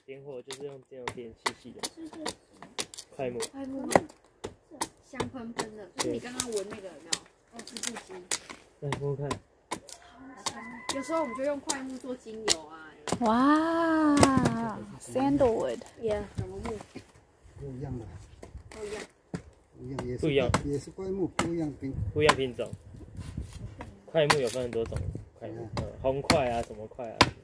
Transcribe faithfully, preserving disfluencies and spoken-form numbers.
点火就是用这种点细细的快木， 快木香喷喷的，就是你刚刚闻那个有没有？那织布机。 来摸看。 有时候我们就用快木做精油啊。 哇 ，sandalwood。Yeah。 什么木？ 不一样的。 不一样。 不一样也是。 不一样。 也是快木，不一样品。 不一样品种。快木有分很多种，快木，呃，红块啊，什么块啊。